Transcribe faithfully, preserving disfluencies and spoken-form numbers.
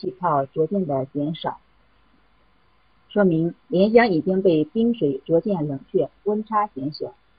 气泡逐渐的减少，说明连江已经被冰水逐渐冷却，温差减小。